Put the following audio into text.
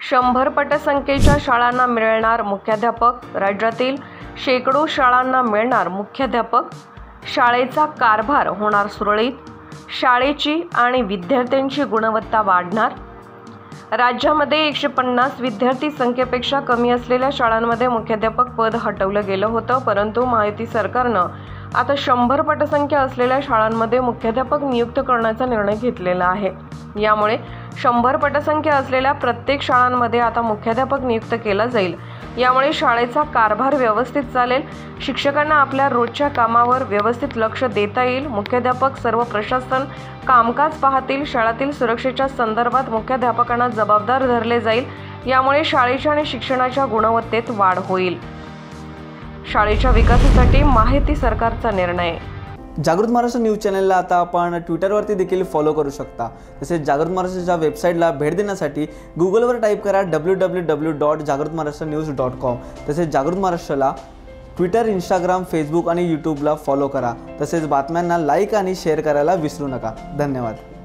100 पटसंख्येच्या शाळांना मिळणार मुख्याध्यापक, राज्यातील शेकडो शाळांना मिळणार मुख्याध्यापक, शाळेचा कारभार होणार सुरळीत, शाळेची आणि विद्यार्थ्यांची गुणवत्ता वाढणार। राज्यामध्ये 150 विद्यार्थी संख्येपेक्षा कमी असलेल्या शाळांमध्ये मुख्याध्यापक पद हटवलं गेलं होतं, परंतु महायुती सरकारनं आता 100 पटसंख्या असलेल्या शाळांमध्ये मुख्याध्यापक नियुक्त करण्याचा निर्णय घेतलेला आहे। यामुळे 100 पटसंख्या असलेल्या प्रत्येक शाळांमध्ये आता मुख्याध्यापक नियुक्त केला जाईल। यामुळे शाळेचा कारभार व्यवस्थित चालेल, शिक्षकांना आपल्या रोजच्या कामावर व्यवस्थित लक्ष देता येईल, मुख्याध्यापक सर्व प्रशासन कामकाज पाहतील, शाळेतील सुरक्षेच्या संदर्भात मुख्याध्यापकांना जबाबदार धरले जाईल। यामुळे शाळेच्या आणि शिक्षणाच्या गुणवत्तेत वाढ होईल। शाळेच्या विकासासाठी महायुती सरकारचा निर्णय। जागृत महाराष्ट्र न्यूज चॅनलला आता आपण ट्विटरवरती देखील फॉलो करू शकता। तसेच जागृत महाराष्ट्राच्या वेबसाईटला भेट देण्यासाठी गुगलवर टाईप करा www.jagrutmaharashtranews.com। तसेच जागृत महाराष्ट्राला ट्विटर, इंस्टाग्राम, फेसबुक आणि यूट्यूबला फॉलो करा। तसेच बातम्यांना लाईक आणि शेअर करायला विसरू नका। धन्यवाद।